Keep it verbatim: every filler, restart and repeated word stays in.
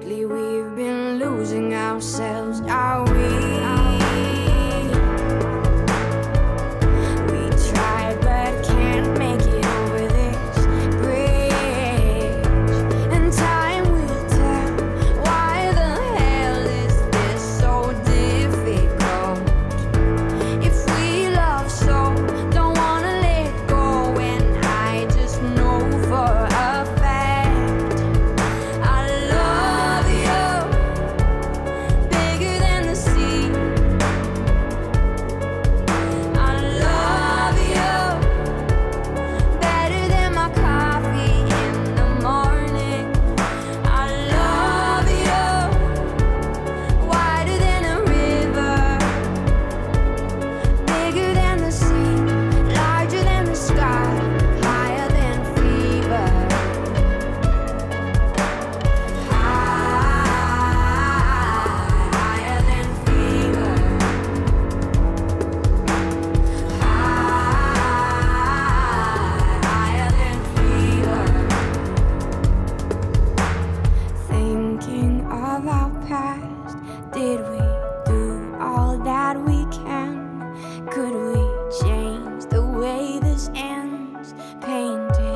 lately we've been losing ourselves, are we? We tried but can't make it over this bridge, and time will tell why the hell is this so difficult. If we love so, don't wanna let go, and I just know for a fact I love you bigger than the sea. I love you better than my coffee in the morning. I love you wider than a river, bigger than the sea, larger than the sky, higher than fever. Higher than fever. Higher than fever. Thinking of our past, did we do all that we can? Could we change the way this ends? Painted